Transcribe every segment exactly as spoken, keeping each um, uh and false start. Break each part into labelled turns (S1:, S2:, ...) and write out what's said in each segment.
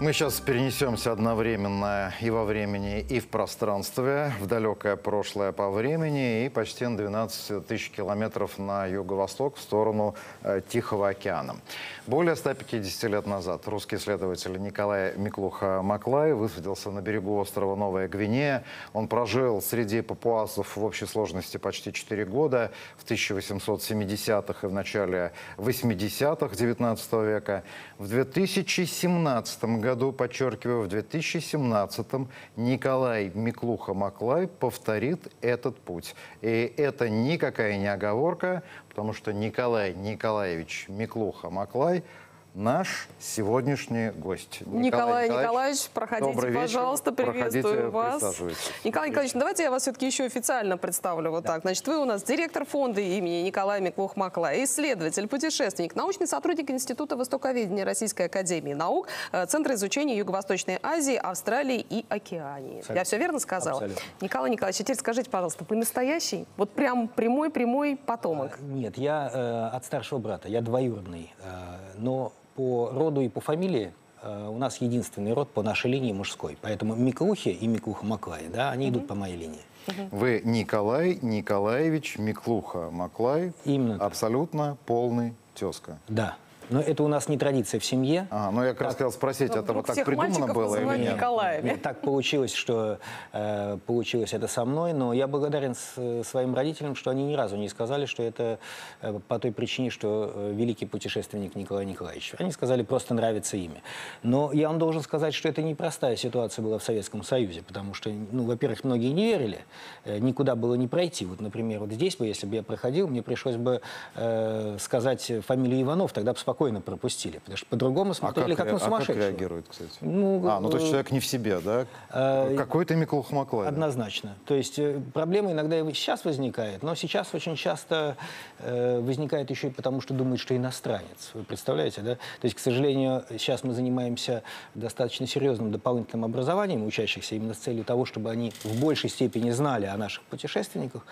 S1: Мы сейчас перенесемся одновременно и во времени, и в пространстве, в далекое прошлое по времени и почти на двенадцать тысяч километров на юго-восток в сторону э, Тихого океана. Более ста пятидесяти лет назад русский исследователь Николай Миклуха-Маклай высадился на берегу острова Новая Гвинея. Он прожил среди папуасов в общей сложности почти четыре года в тысяча восемьсот семидесятых и в начале восьмидесятых девятнадцатого века. В две тысячи семнадцатом году, подчеркиваю, в две тысячи семнадцатом Николай Миклуха-Маклай повторит этот путь. И это никакая не оговорка, потому что Николай Николаевич Миклуха-Маклай – наш сегодняшний гость.
S2: Николай, Николай Николаевич, проходите,
S1: добрый вечер.
S2: Пожалуйста, приветствую
S1: Проходите,
S2: вас. Николай Николаевич, давайте я вас все-таки еще официально представлю. Вот да. так. Значит, вы у нас директор фонда имени Николая Миклуха-Маклая, исследователь, путешественник, научный сотрудник Института востоковедения Российской академии наук, Центра изучения Юго-Восточной Азии, Австралии и Океании. Абсолютно. Я все верно сказала? Абсолютно. Николай Николаевич, теперь скажите, пожалуйста, вы настоящий? Вот прям прямой-прямой потомок?
S3: А, нет, я э, от старшего брата, я двоюродный, э, но по роду и по фамилии э, у нас единственный род по нашей линии мужской. Поэтому Миклухи и Миклуха-Маклай, да, они угу. идут по моей линии.
S1: Угу. Вы Николай Николаевич Миклуха-Маклай, именно абсолютно полный тезка.
S3: Да. Но это у нас не традиция в семье.
S1: А, ну я как раз хотел спросить, это вот так придумано было или нет?
S2: Николаеве.
S3: Нет, так получилось, что э, получилось это со мной, но я благодарен с, своим родителям, что они ни разу не сказали, что это э, по той причине, что э, великий путешественник Николай Николаевич. Они сказали, просто нравится имя. Но я вам должен сказать, что это непростая ситуация была в Советском Союзе, потому что, ну, во-первых, многие не верили, э, никуда было не пройти. Вот, например, вот здесь бы, если бы я проходил, мне пришлось бы э, сказать фамилию Иванов, тогда бы спокойно пропустили, потому что по-другому смотрели, а как, как на сумасшедшего.
S1: А как реагирует, кстати?
S3: Ну,
S1: а, ну то есть человек не в себе, да?
S3: Э,
S1: Какой-то Миклуха-Маклай.
S3: Однозначно. То есть э, проблема иногда и сейчас возникает, но сейчас очень часто э, возникает еще и потому, что думают, что иностранец. Вы представляете, да? То есть, к сожалению, сейчас мы занимаемся достаточно серьезным дополнительным образованием учащихся именно с целью того, чтобы они в большей степени знали о наших путешественниках.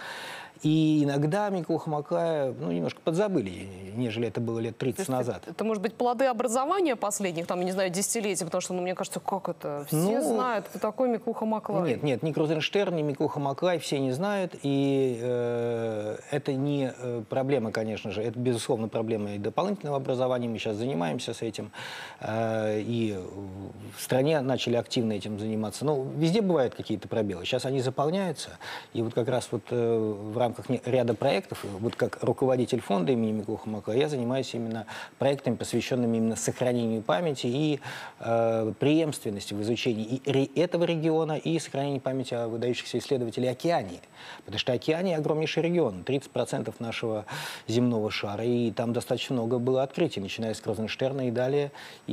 S3: И иногда Миклуха-Маклая, ну, немножко подзабыли, нежели это было лет тридцать назад.
S2: Это, это, может быть, плоды образования последних, там, не знаю, десятилетий, потому что, ну, мне кажется, как это? Все ну, знают, кто такой Миклуха-Маклай.
S3: Нет, нет, ни Крузенштерн, ни Миклуха-Маклай все не знают, и э, это не э, проблема, конечно же, это, безусловно, проблема и дополнительного образования, мы сейчас занимаемся с этим, э, и в стране начали активно этим заниматься. Но везде бывают какие-то пробелы, сейчас они заполняются, и вот как раз вот э, в рамках В рамках ряда проектов, вот как руководитель фонда имени Миклуха-Маклая, я занимаюсь именно проектами, посвященными именно сохранению памяти и э, преемственности в изучении и этого региона, и сохранению памяти о выдающихся исследователях Океании. Потому что Океания огромнейший регион, тридцать процентов нашего земного шара, и там достаточно много было открытий, начиная с Крузенштерна и далее,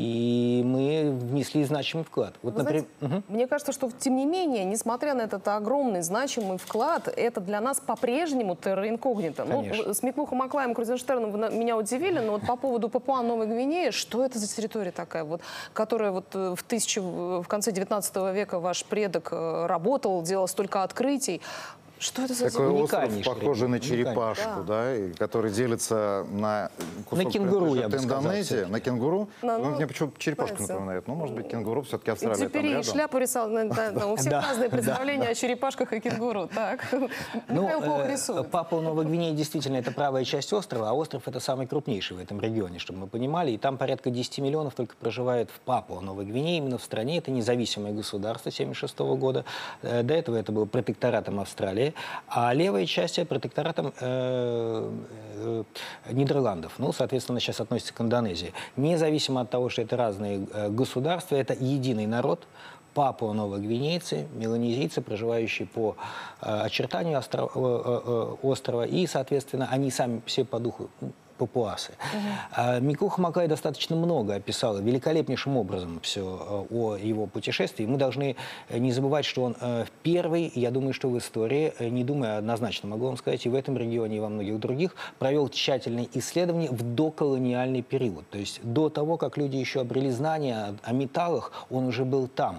S3: и мы внесли значимый вклад. Вот,
S2: Вы
S3: например...
S2: знаете, угу. Мне кажется, что, тем не менее, несмотря на этот огромный, значимый вклад, это для нас по-прежнему по-прежнему терра инкогнито. Ну, с Миклухом-Маклаем, Крузенштерном вы меня удивили, но вот по поводу Папуа-Новой Гвинеи, что это за территория такая, вот, которая вот в, тысячу, в конце девятнадцатого века ваш предок работал, делал столько открытий? Что это за
S1: такой остров, похожий на черепашку, да. Да, который делится на кусок
S3: на кенгуру, я бы
S1: Индонезии,
S3: сказал,
S1: на кенгуру.
S2: На,
S1: ну,
S2: ну,
S1: мне почему черепашку напоминает. Ну, может быть, кенгуру, все-таки Австралия
S2: и теперь
S1: там
S2: и
S1: рядом.
S2: шляпу рисовал. Да, у всех разные представления о черепашках и кенгуру. Так. Михаил плохо рисует.
S3: Папуа-Новая Гвинея действительно это правая часть острова, а остров это самый крупнейший в этом регионе, чтобы мы понимали. И там порядка десяти миллионов только проживает в Папуа-Новой Гвинее, именно в стране. Это независимое государство семьдесят шестого года. До этого это было протекторатом Австралии. А левая часть протекторатом э, э, Нидерландов. Ну, соответственно, сейчас относится к Индонезии. Независимо от того, что это разные э, государства, это единый народ. Папуа-новогвинейцы, меланезийцы, проживающие по э, очертанию острова, э, э, острова, и, соответственно, они сами все по духу папуасы. Uh-huh. Миклуха-Маклай достаточно много описал, великолепнейшим образом все о его путешествии. Мы должны не забывать, что он первый, я думаю, что в истории, не думая однозначно, могу вам сказать, и в этом регионе, и во многих других, провел тщательные исследования в доколониальный период. То есть до того, как люди еще обрели знания о металлах, он уже был там.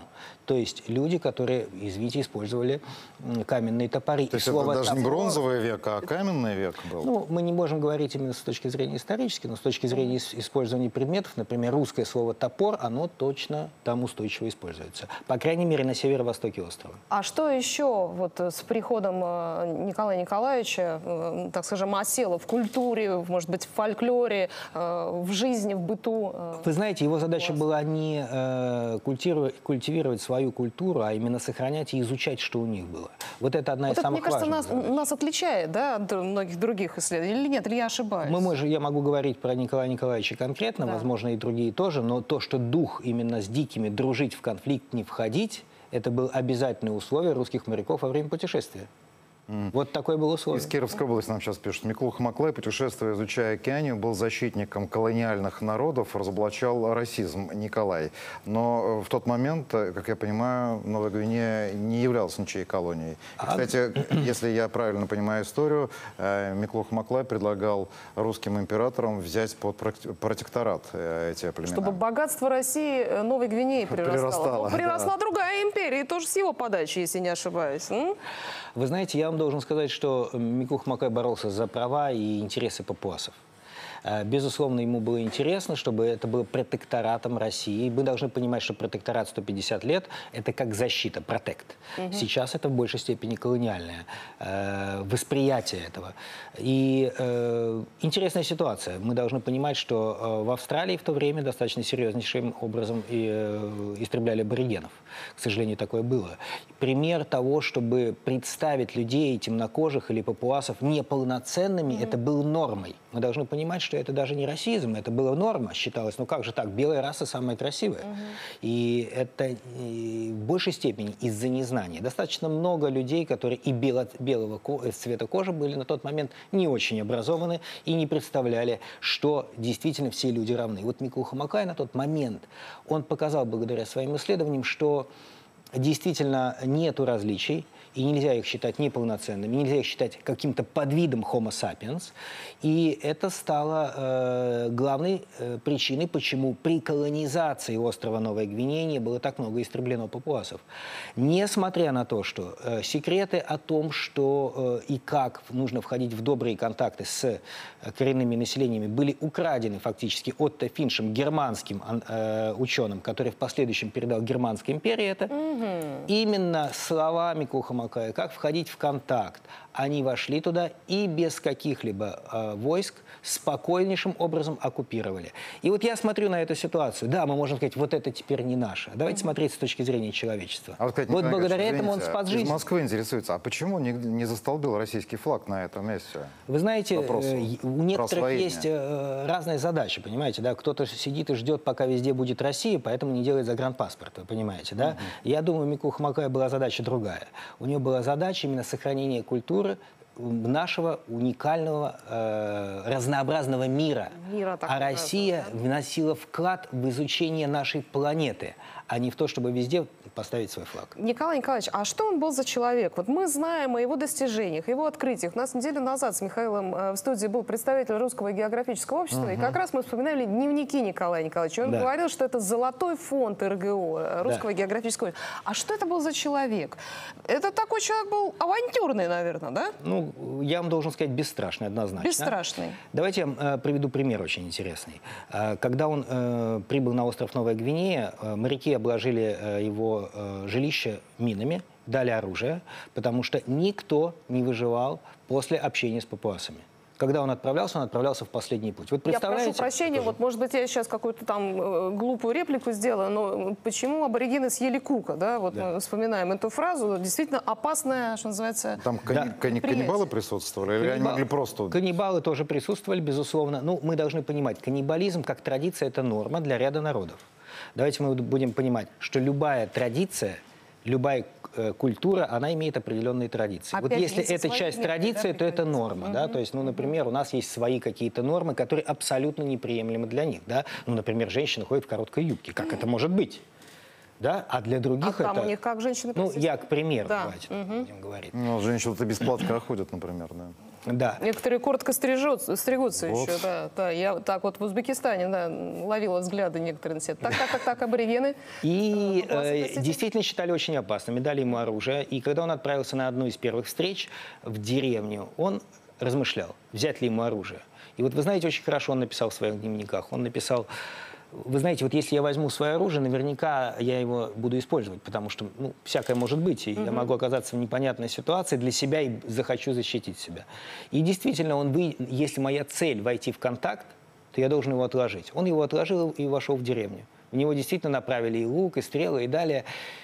S3: То есть люди, которые, извините, использовали каменные топоры.
S1: То есть
S3: И
S1: это
S3: слово
S1: даже не
S3: «топор»,
S1: бронзовый век, а каменный век был?
S3: ну, мы не можем говорить именно с точки зрения исторической, но с точки зрения использования предметов, например, русское слово «топор», оно точно там устойчиво используется. По крайней мере, на северо-востоке острова.
S2: А что еще вот с приходом э, Николая Николаевича, э, так скажем, осело в культуре, может быть, в фольклоре, э, в жизни, в быту? э,
S3: Вы знаете, его задача
S2: у вас?
S3: была не э, культивировать, культивировать свою культуру, а именно сохранять и изучать, что у них было. Вот это одна
S2: Вот
S3: из
S2: это,
S3: самых
S2: мне кажется,
S3: важных
S2: нас,
S3: задач.
S2: нас отличает, да, от многих других исследований. Или нет, или я ошибаюсь?
S3: Мы можем, я могу говорить про Николая Николаевича конкретно,
S2: Да.
S3: возможно, и другие тоже, но то, что дух именно с дикими дружить, в конфликт не входить, это было обязательное условие русских моряков во время путешествия. Вот такое было условие.
S1: Из Кировской области нам сейчас пишут. Миклух Маклай, путешествуя, изучая Океанию, был защитником колониальных народов, разоблачал расизм Николай. Но в тот момент, как я понимаю, Новая Гвинея не являлась ничьей колонией. И, кстати, если я правильно понимаю историю, Миклух Маклай предлагал русским императорам взять под протекторат эти племена.
S2: Чтобы богатство России Новой Гвинеи прирастало.
S1: Прирастало,
S2: Но приросла
S1: да.
S2: другая империя, и тоже с его подачи, если не ошибаюсь. М?
S3: Вы знаете, я вам должен сказать, что Миклух Маклай боролся за права и интересы папуасов. Безусловно, ему было интересно, чтобы это было протекторатом России. Мы должны понимать, что протекторат сто пятьдесят лет – это как защита, протект. Угу. Сейчас это в большей степени колониальное э, восприятие этого. И э, интересная ситуация. Мы должны понимать, что э, в Австралии в то время достаточно серьезнейшим образом и, э, истребляли аборигенов. К сожалению, такое было. Пример того, чтобы представить людей темнокожих или папуасов неполноценными, mm-hmm. это был нормой. Мы должны понимать, что это даже не расизм, это была норма, считалось. Ну как же так, белая раса самая красивая. Mm-hmm. И это и в большей степени из-за незнания. Достаточно много людей, которые и бело, белого цвета кожи были на тот момент не очень образованы и не представляли, что действительно все люди равны. Вот Миклух Маклай на тот момент, он показал благодаря своим исследованиям, что действительно нету различий, и нельзя их считать неполноценными, нельзя их считать каким-то подвидом Homo sapiens. И это стало э, главной э, причиной, почему при колонизации острова Новая Гвинея не было так много истреблено папуасов. Несмотря на то, что э, секреты о том, что э, и как нужно входить в добрые контакты с э, коренными населениями, были украдены фактически Отто Финшем, германским э, ученым, который в последующем передал Германской империи это, mm-hmm. именно слова Миклуха Маклая, как входить в контакт. Они вошли туда и без каких-либо э, войск спокойнейшим образом оккупировали. И вот я смотрю на эту ситуацию. Да, мы можем сказать, вот это теперь не наше. Давайте mm-hmm. смотреть с точки зрения человечества.
S1: А вот, сказать,
S3: вот
S1: Николай
S3: благодаря
S1: Ильич,
S3: этому он
S1: извините,
S3: спас жизнь.
S1: Из Москвы интересуется, а почему не, не застолбил российский флаг на этом месте?
S3: Вы знаете,
S1: Вопросу
S3: э, у некоторых
S1: освоения.
S3: есть э, разные задачи, понимаете, да? Кто-то сидит и ждет, пока везде будет Россия, поэтому не делает загранпаспорт, вы понимаете, да? Mm-hmm. Я думаю, у Миклуха Маклая была задача другая. У него была задача именно сохранения культуры нашего уникального, э, разнообразного мира.
S2: Мира
S3: а Россия
S2: да?
S3: вносила вклад в изучение нашей планеты, а не в то, чтобы везде поставить свой флаг.
S2: Николай Николаевич, а что он был за человек? Вот мы знаем о его достижениях, его открытиях. У нас неделю назад с Михаилом э, в студии был представитель Русского географического общества, угу. и как раз мы вспоминали дневники Николая Николаевича. Он да. говорил, что это золотой фонд РГО, Русского да. географического общества. А что это был за человек? Это такой человек был авантюрный, наверное, да?
S3: Ну, я вам должен сказать, бесстрашный, однозначно.
S2: Бесстрашный.
S3: Давайте я э, приведу пример очень интересный. Э, когда он э, прибыл на остров Новая Гвинея, э, моряки обложили э, его э, жилище минами, дали оружие, потому что никто не выживал после общения с папуасами. Когда он отправлялся, он отправлялся в последний путь. Вот представляете?
S2: Я прошу прощения, вот, может быть, я сейчас какую-то там э, глупую реплику сделаю, но почему аборигены съели кука, да? Вот да. мы вспоминаем эту фразу, действительно опасная, что называется,
S1: Там кани да. каннибалы присутствовали, или Каннибал... они могли просто...
S3: Каннибалы тоже присутствовали, безусловно. Ну, мы должны понимать, каннибализм как традиция – это норма для ряда народов. Давайте мы будем понимать, что любая традиция, любая э, культура, она имеет определенные традиции.
S2: Опять
S3: вот если это
S2: свои
S3: часть
S2: методы,
S3: традиции,
S2: да,
S3: то это норма.
S2: угу.
S3: Да? То есть, ну, например, у нас есть свои какие-то нормы, которые абсолютно неприемлемы для них. Да? Ну, например, женщина ходит в короткой юбке. Как это может быть? Да? А для других
S2: а
S3: это...
S2: там у них как женщины?
S3: Ну, я, к примеру,
S2: да.
S3: давайте
S2: угу.
S3: будем говорить.
S1: Ну, женщины-то без платка ходят, например, да.
S3: Да.
S2: Некоторые коротко стрижутся, стригутся
S1: Вот.
S2: еще. Да, да. Я так вот в Узбекистане да, ловила взгляды некоторые на себя. Так, так, так, так, аборигены.
S3: И
S2: Э, вас
S3: э,
S2: относительно-
S3: действительно считали очень опасными, дали ему оружие. И когда он отправился на одну из первых встреч в деревню, он размышлял, взять ли ему оружие. И вот вы знаете, очень хорошо он написал в своих дневниках. Он написал: вы знаете, вот если я возьму свое оружие, наверняка я его буду использовать, потому что ну, всякое может быть, и я могу оказаться в непонятной ситуации для себя и захочу защитить себя. И действительно, он вы, если моя цель войти в контакт, то я должен его отложить. Он его отложил и вошел в деревню. В него действительно направили и лук, и стрелы, и далее.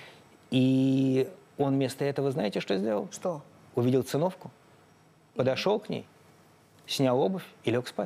S3: И он вместо этого, знаете, что сделал?
S2: Что?
S3: Увидел циновку, подошел к ней, снял обувь и лег спать.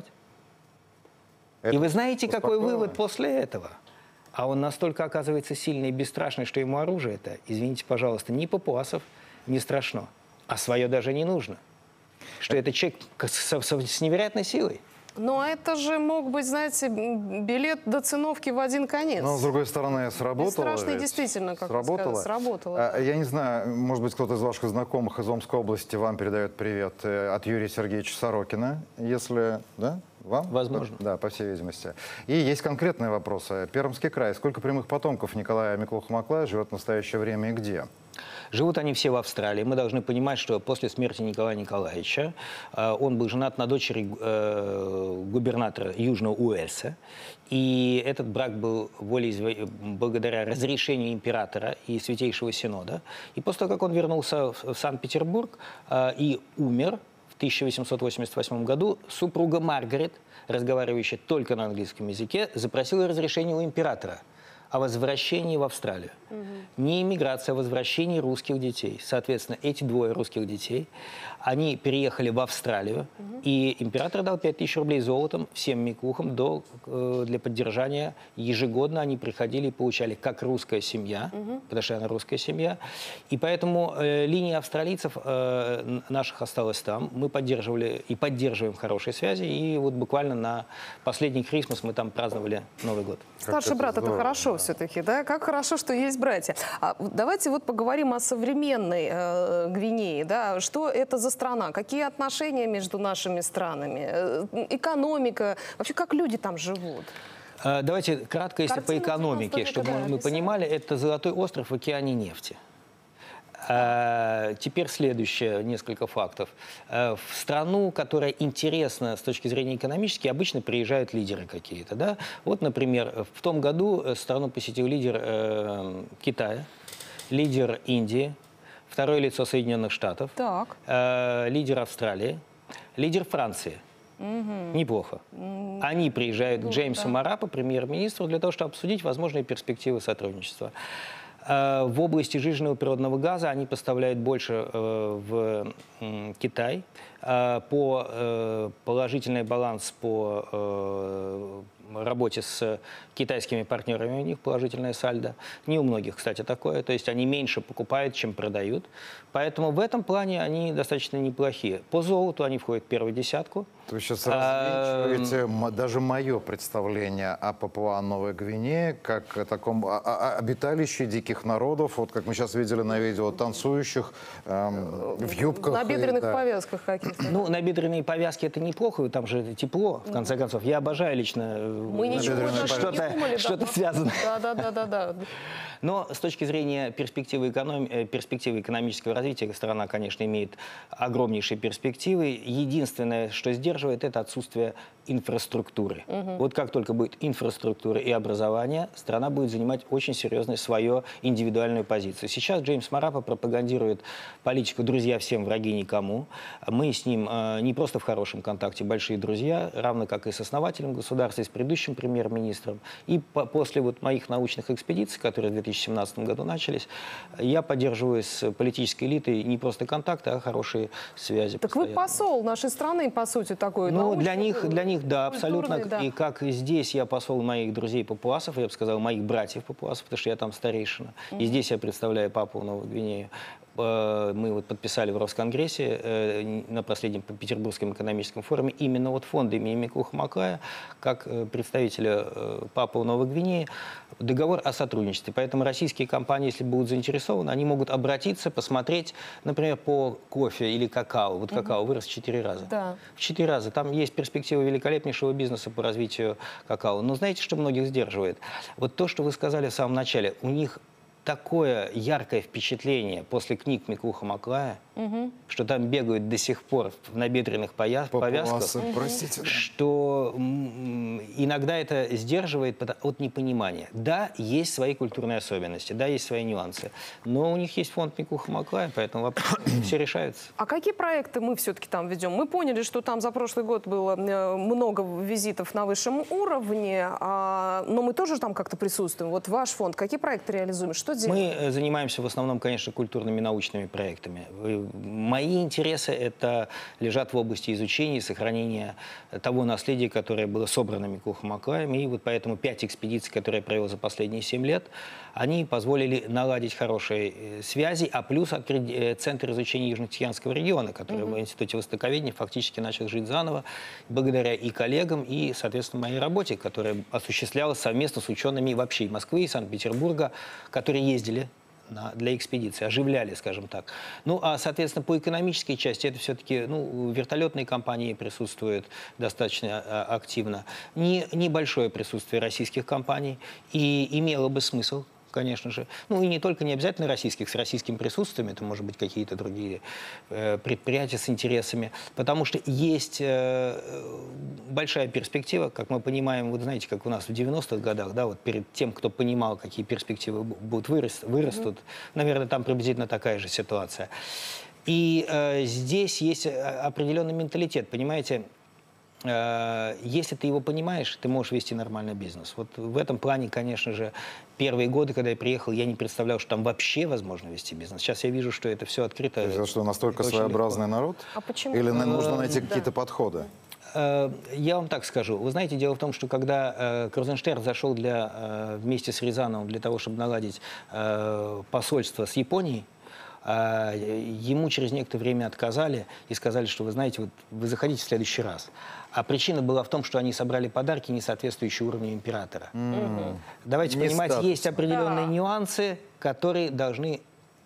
S1: Это
S3: И вы знаете, какой
S1: успокоило?
S3: вывод после этого? А он настолько оказывается сильный и бесстрашный, что ему оружие это, извините, пожалуйста, ни папуасов не страшно, а свое даже не нужно. Что это человек с, с- с невероятной силой.
S2: Но это же мог быть, знаете, м, билет до циновки в один конец.
S1: Но, с другой стороны, сработало.
S2: Бесстрашный
S1: ведь.
S2: действительно, как вы
S1: сработало.
S2: сказали, сработало.
S1: А, Я не знаю, может быть, кто-то из ваших знакомых из Омской области вам передает привет э, от Юрия Сергеевича Сорокина, если... Да? Вам?
S3: Возможно.
S1: Да, по всей видимости. И есть конкретные вопросы. Пермский край. Сколько прямых потомков Николая Миклуха-Маклая живет в настоящее время и где?
S3: Живут они все в Австралии. Мы должны понимать, что после смерти Николая Николаевича э, он был женат на дочери э, губернатора Южного Уэльса. И этот брак был волеизв... благодаря разрешению императора и Святейшего Синода. И после того, как он вернулся в, в Санкт-Петербург э, и умер в тысяча восемьсот восемьдесят восьмом году, супруга Маргарет, разговаривающая только на английском языке, запросила разрешение у императора о возвращении в Австралию. Не иммиграция, а возвращение русских детей. Соответственно, эти двое русских детей, они переехали в Австралию, и император дал пять тысяч рублей золотом всем Миклухам до, э, для поддержания. Ежегодно они приходили и получали как русская семья, потому что она русская семья. И поэтому э, линия австралийцев э, наших осталась там. Мы поддерживали и поддерживаем хорошие связи. И вот буквально на последний Крисмас мы там праздновали Новый год.
S2: Старший
S1: это
S2: брат, это
S1: здорово,
S2: хорошо все-таки, да? Как хорошо, что есть братья. А вот давайте вот поговорим о современной э, Гвинее, да? Что это за страна? Какие отношения между нашими странами? Э, экономика? Вообще, как люди там живут?
S3: А, Давайте кратко, если
S2: Картина
S3: по экономике,
S2: девяностого
S3: чтобы
S2: века,
S3: мы,
S2: да,
S3: мы
S2: описали.
S3: понимали, это золотой остров в океане нефти. А, Теперь следующее, несколько фактов. А, В страну, которая интересна с точки зрения экономической, обычно приезжают лидеры какие-то. Да? Вот, например, в том году э, страну посетил лидер э, Китая, лидер Индии, второе лицо Соединенных Штатов,
S2: Так.
S3: э, лидер Австралии, лидер Франции. Неплохо. Они приезжают к Джеймсу Марапо, премьер-министру, для того, чтобы обсудить возможные перспективы сотрудничества. Э, В области жиженного природного газа они поставляют больше э, в м, Китай. Э, По э, положительный баланс по э, работе с китайскими партнерами, у них положительное сальдо. Не у многих, кстати, такое. То есть они меньше покупают, чем продают. Поэтому в этом плане они достаточно неплохие. По золоту они входят в первую десятку.
S1: Вы сейчас
S3: А,
S1: развенчиваете м- даже мое представление о Папуа-Новой Гвинее как о таком о- о- обиталище диких народов, вот как мы сейчас видели на видео, танцующих эм, в юбках.
S2: На
S1: и,
S2: бедренных
S1: да.
S2: повязках каких-то.
S3: Ну, набедренные повязки это неплохо, там же тепло, в конце концов. Я обожаю лично э,
S2: Мы ничего
S1: бедренные
S2: даже
S3: что-то,
S2: не думали. да.
S3: что-то связанное.
S2: Да, да, да, да, да.
S3: Но с точки зрения перспективы, эконом... э, перспективы экономического развития страна, конечно, имеет огромнейшие перспективы. Единственное, что сдерживает, это отсутствие инфраструктуры. Вот как только будет инфраструктура и образование, страна будет занимать очень серьезную свою индивидуальную позицию. Сейчас Джеймс Марапо пропагандирует политику «друзья всем, враги никому». Мы с ним э, не просто в хорошем контакте, большие друзья, равно как и с основателем государства, и с предыдущим премьер-министром. И по- после вот моих научных экспедиций, которые в две тысячи семнадцатом году начались, я поддерживаю с политической элитой не просто контакты, а хорошие связи.
S2: Так вы
S3: постоянно.
S2: посол нашей страны, по сути, такой.
S3: Ну, для
S2: научный,
S3: них, для них, да, абсолютно.
S2: культурный, да.
S3: И как и здесь я посол моих друзей папуасов, я бы сказал, моих братьев папуасов, потому что я там старейшина. И здесь я представляю Папуа Новую Гвинею. мы вот подписали в Росконгрессе на последнем Петербургском экономическом форуме именно вот фонд имени Миклуха Маклая, как представителя Папуа Новой Гвинеи, договор о сотрудничестве. Поэтому российские компании, если будут заинтересованы, они могут обратиться, посмотреть, например, по кофе или какао. Вот какао вырос в четыре раза.
S2: Да.
S3: В четыре раза. Там есть перспектива великолепнейшего бизнеса по развитию какао. Но знаете, что многих сдерживает? Вот то, что вы сказали в самом начале, у них такое яркое впечатление после книг Миклуха Маклая, угу. что там бегают до сих пор в набедренных повязках,
S1: угу. простите,
S3: что иногда это сдерживает от непонимания. Да, есть свои культурные особенности, да, есть свои нюансы, но у них есть фонд Миклуха Маклая, поэтому все решается.
S2: А какие проекты мы все-таки там ведем? Мы поняли, что там за прошлый год было много визитов на высшем уровне, но мы тоже там как-то присутствуем. Вот ваш фонд, какие проекты реализуем? Что делаем?
S3: Мы занимаемся в основном, конечно, культурными научными проектами. Мои интересы это лежат в области изучения и сохранения того наследия, которое было собрано Миклухом Маклаем. И вот поэтому пять экспедиций, которые я провел за последние семь лет, они позволили наладить хорошие связи, а плюс открыть Центр изучения Южно-Тихоокеанского региона, который mm-hmm. в Институте Востоковедения фактически начал жить заново, благодаря и коллегам, и, соответственно, моей работе, которая осуществлялась совместно с учеными вообще и Москвы, и Санкт-Петербурга, которые ездили на, для экспедиции, оживляли, скажем так. Ну, а, соответственно, по экономической части это все-таки, ну, вертолетные компании присутствуют достаточно а, активно. Не, небольшое присутствие российских компаний, и имело бы смысл, конечно же. Ну, и не только, не обязательно российских, с российским присутствием, это, может быть, какие-то другие э, предприятия с интересами, потому что есть э, большая перспектива, как мы понимаем, вот знаете, как у нас в девяностых годах, да, вот перед тем, кто понимал, какие перспективы будут вырас, вырастут, mm-hmm. наверное, там приблизительно такая же ситуация. И э, здесь есть определенный менталитет, понимаете. Если ты его понимаешь, ты можешь вести нормальный бизнес. Вот в этом плане, конечно же, первые годы, когда я приехал, я не представлял, что там вообще возможно вести бизнес. Сейчас я вижу, что это все открыто.
S1: Это что, настолько своеобразный легко. Народ?
S2: А почему?
S1: Или нужно найти
S2: да.
S1: какие-то подходы?
S3: Я вам так скажу. Вы знаете, дело в том, что когда Крузенштерн зашел для, вместе с Рязановым для того, чтобы наладить посольство с Японией, ему через некоторое время отказали и сказали, что, вы знаете, вот вы заходите в следующий раз. А причина была в том, что они собрали подарки, не соответствующие уровню императора. Mm-hmm. Давайте не понимать, статус. Есть определенные да. нюансы, которые должны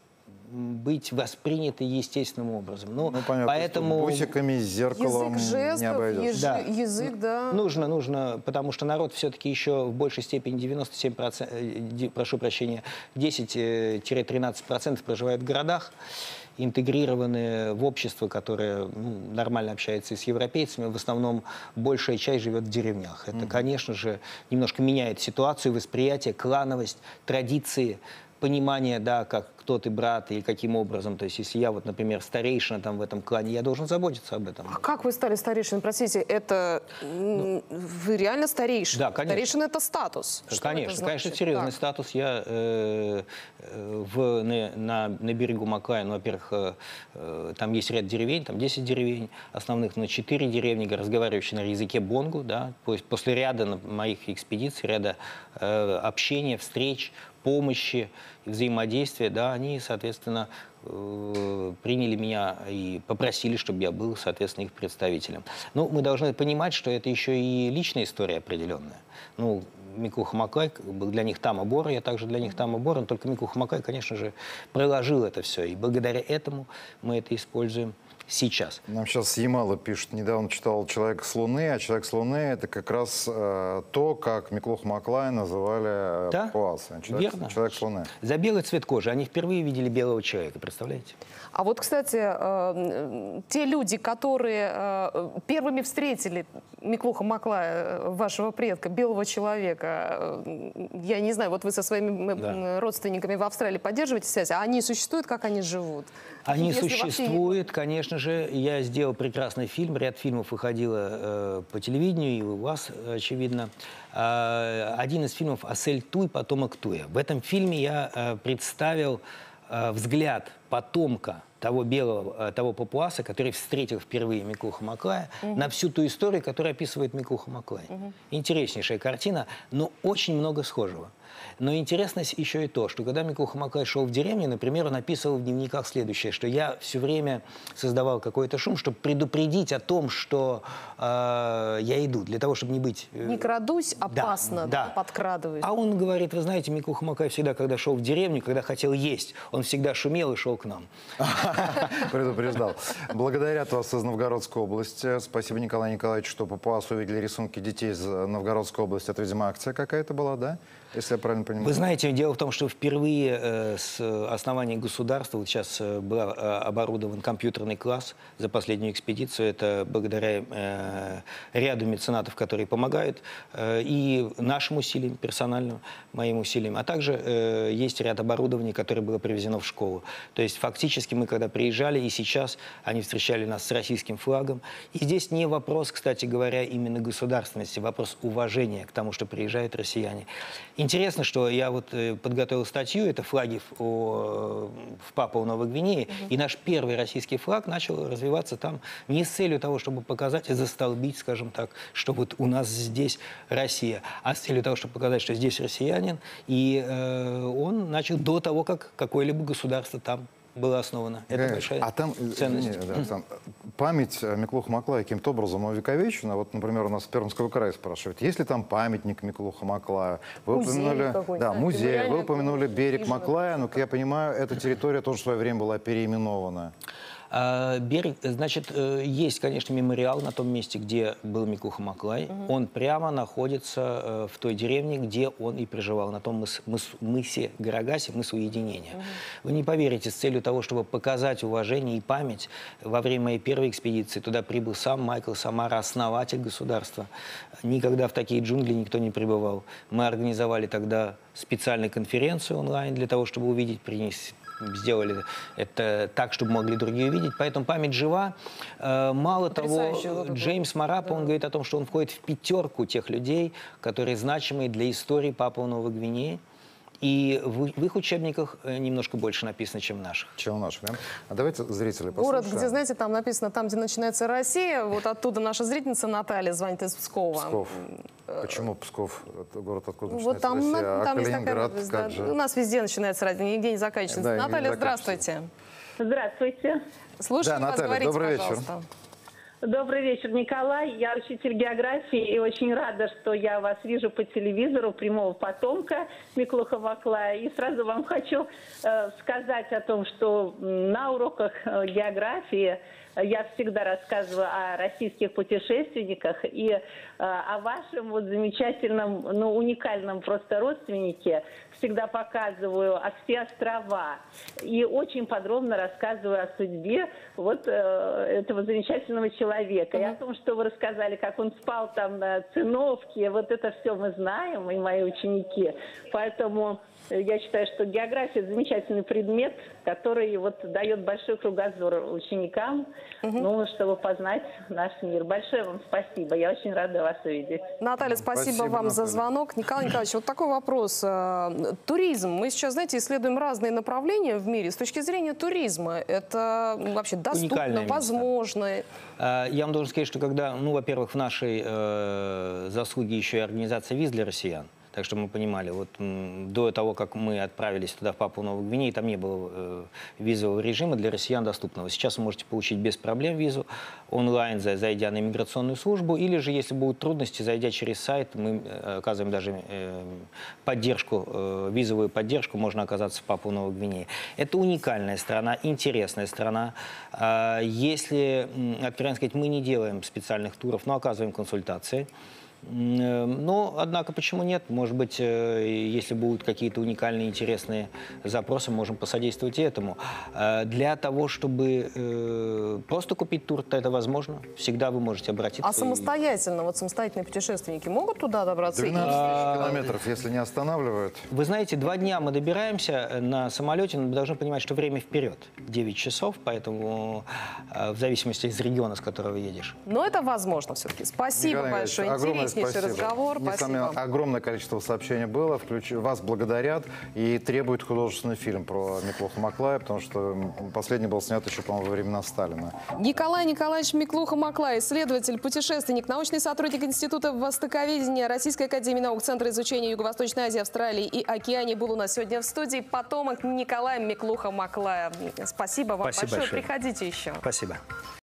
S3: быть восприняты естественным образом. Ну,
S1: ну понятно,
S3: поэтому
S1: бусиками, с зеркалом
S2: язык жестов,
S1: не обойдешь.
S2: Еж...
S3: Да.
S2: Язык, да.
S3: Нужно, нужно, потому что народ все-таки еще в большей степени девяносто семь процентов, прошу прощения, десять-тринадцать процентов проживает в городах, интегрированы в общество, которое ну, нормально общается и с европейцами. В основном большая часть живет в деревнях. Это, mm-hmm. конечно же, немножко меняет ситуацию, восприятие, клановость, традиции, понимание, да, как кто ты брат или каким образом. То есть, если я, вот, например, старейшина там, в этом клане, я должен заботиться об этом.
S2: А как вы стали старейшиной? Простите, это ну, вы реально старейшина?
S3: Да, конечно.
S2: Старейшина — это статус.
S3: Что конечно, это конечно, серьезный как? статус. Я э, в, на, на, на берегу Маклая, ну, во-первых, э, там есть ряд деревень, там десять деревень основных, но четыре деревни, разговаривающие на языке бонгу, да, после ряда моих экспедиций, ряда э, общения, встреч, помощи, взаимодействия, да, они, соответственно, э, приняли меня и попросили, чтобы я был, соответственно, их представителем. Ну, мы должны понимать, что это еще и личная история определенная. Ну, Миклуха Маклай был для них Тама Бора, я также для них Тама Бора, но только Миклуха Маклай, конечно же, проложил это все, и благодаря этому мы это используем сейчас.
S1: Нам сейчас Ямала пишет, недавно читал «Человек с Луны», а «Человек с Луны» — это как раз э, то, как Миклуха Маклая называли
S3: да?
S1: папуасы. Человек,
S3: Верно.
S1: Человек с Луны.
S3: За белый цвет кожи. Они впервые видели белого человека, представляете?
S2: А вот, кстати, э, те люди, которые э, первыми встретили Миклуха Маклая, вашего предка, белого человека, э, я не знаю, вот вы со своими да. родственниками в Австралии поддерживаете связь, а они существуют, как они живут?
S3: Они
S2: Если
S3: существуют,
S2: вообще...
S3: конечно же. Я сделал прекрасный фильм, ряд фильмов выходило э, по телевидению, и у вас, очевидно. Э, один из фильмов «Асель Туй, потомок Туя». В этом фильме я э, представил э, взгляд потомка того белого, того папуаса, который встретил впервые Миклуха Маклая, угу. на всю ту историю, которую описывает Миклуха Маклай. Угу. Интереснейшая картина, но очень много схожего. Но интересно еще и то, что когда Миклуха Маклай шел в деревню, например, он описывал в дневниках следующее, что я все время создавал какой-то шум, чтобы предупредить о том, что э, я иду, для того, чтобы не быть... Э,
S2: не крадусь, опасно,
S3: да,
S2: да, подкрадываюсь.
S3: А он говорит, вы знаете, Миклуха Маклай всегда, когда шел в деревню, когда хотел есть, он всегда шумел и шел к нам.
S1: Предупреждал. Благодарят вас из Новгородской области. Спасибо, Николай Николаевич, что папуас увидели рисунки детей из Новгородской области. Это, видимо, акция какая-то была, да? Если я правильно понимаю.
S3: Вы знаете, дело в том, что впервые э, с основания государства, вот сейчас э, был э, оборудован компьютерный класс за последнюю экспедицию, это благодаря э, ряду меценатов, которые помогают, э, и нашим усилиям, персональным, моим усилиям, а также э, есть ряд оборудований, которое было привезено в школу. То есть фактически мы, когда приезжали, и сейчас они встречали нас с российским флагом. И здесь не вопрос, кстати говоря, именно государственности, вопрос уважения к тому, что приезжают россияне. Интересно, что я вот э, подготовил статью, это флаги в, о, в Папуа-Новой Гвинее, угу. и наш первый российский флаг начал развиваться там не с целью того, чтобы показать и застолбить, скажем так, что вот у нас здесь Россия, а с целью того, чтобы показать, что здесь россиянин, и э, он начал до того, как какое-либо государство там было основано. Это
S1: Конечно.
S3: большая
S1: а там,
S3: ценность.
S1: Не, да, там, память Миклуха Маклая каким-то образом увековечена. Вот, например, у нас в Пермского края спрашивают, есть ли там памятник Миклуха Маклая? Вы
S2: музей
S1: упомянули, да, музей. Вы упомянули берег Маклая, но, как я понимаю, эта территория тоже в свое время была переименована.
S3: Берег, значит, есть, конечно, мемориал на том месте, где был Миклуха Маклай. Угу. Он прямо находится в той деревне, где он и проживал, на том мыс, мыс, мысе Гарагасе, мыс Уединения. Угу. Вы не поверите, с целью того, чтобы показать уважение и память, во время моей первой экспедиции туда прибыл сам Майкл Самара, основатель государства. Никогда в такие джунгли никто не пребывал. Мы организовали тогда специальную конференцию онлайн для того, чтобы увидеть, принести. Сделали это так, чтобы могли другие увидеть. Поэтому память жива. Мало того, Джеймс Марапа, да. он говорит о том, что он входит в пятерку тех людей, которые значимые для истории Папуа-Новой Гвинеи. И в, в их учебниках немножко больше написано, чем в наших.
S1: Чем в наших, да? А давайте зрители послушаем.
S2: Город, где, знаете, там написано, там, где начинается Россия, вот оттуда наша зрительница Наталья звонит из Пскова.
S1: Псков. Почему Псков? Это город, откуда
S2: вот
S1: начинается
S2: там,
S1: Россия? А
S2: там
S1: Калининград,
S2: есть
S1: как
S2: такая,
S1: же?
S2: У нас везде начинается Россия, нигде не заканчивается.
S1: Да,
S2: Наталья,
S1: не
S2: здравствуйте.
S4: Здравствуйте.
S2: Слушаем
S1: да,
S2: вас,
S1: Наталья,
S2: говорите,
S1: добрый
S2: пожалуйста.
S1: вечер.
S4: Добрый вечер, Николай. Я учитель географии и очень рада, что я вас вижу по телевизору, прямого потомка Миклуха Маклая. И сразу вам хочу э, сказать о том, что на уроках э, географии я всегда рассказываю о российских путешественниках и э, о вашем вот замечательном, ну, уникальном просто родственнике. Всегда показываю о все острова и очень подробно рассказываю о судьбе вот э, этого замечательного человека. Mm-hmm. И о том, что вы рассказали, как он спал там на циновке, вот это все мы знаем, и мои ученики. Поэтому я считаю, что география – замечательный предмет, который вот дает большой кругозор ученикам, угу. ну, чтобы познать наш мир. Большое вам спасибо. Я очень рада вас увидеть.
S2: Наталья, спасибо, спасибо вам Наталья. за звонок. Николай Николаевич, вот такой вопрос. Туризм. Мы сейчас, знаете, исследуем разные направления в мире. С точки зрения туризма, это вообще доступно, возможно?
S3: Я вам должен сказать, что когда, ну, во-первых, в нашей э, заслуге еще и организация виз для россиян. Так что мы понимали, вот до того, как мы отправились туда, в Папуа-Новую Гвинею, там не было э, визового режима для россиян доступного. Сейчас вы можете получить без проблем визу онлайн, зайдя на иммиграционную службу, или же, если будут трудности, зайдя через сайт, мы оказываем даже э, поддержку, э, визовую поддержку, можно оказаться в Папуа-Новой Гвинее. Это уникальная страна, интересная страна. Э, если, откровенно сказать, мы не делаем специальных туров, но оказываем консультации. Но, однако, почему нет? Может быть, если будут какие-то уникальные, интересные запросы, можем посодействовать и этому. Для того, чтобы просто купить тур, то это возможно. Всегда вы можете обратиться.
S2: А самостоятельно, вот самостоятельные путешественники могут туда добраться?
S1: двенадцать тысяч километров, если не останавливают.
S3: Вы знаете, два дня мы добираемся на самолете, но мы должны понимать, что время вперед. девять часов, поэтому в зависимости из региона, с которого едешь.
S2: Но это возможно все-таки. Спасибо большое.
S1: Огромное
S2: интереснейший
S1: спасибо.
S2: разговор.
S1: Несомненно,
S2: Спасибо.
S1: огромное количество сообщений было. Включ... Вас благодарят и требуют художественный фильм про Миклуха Маклая, потому что последний был снят еще, по-моему, во времена Сталина.
S2: Николай Николаевич Миклуха-Маклай, исследователь, путешественник, научный сотрудник Института востоковедения Российской академии наук, Центра изучения Юго-Восточной Азии, Австралии и Океании был у нас сегодня в студии. Потомок Николая Миклуха-Маклая. Спасибо вам
S3: Спасибо
S2: большое.
S3: большое.
S2: Приходите еще.
S3: Спасибо.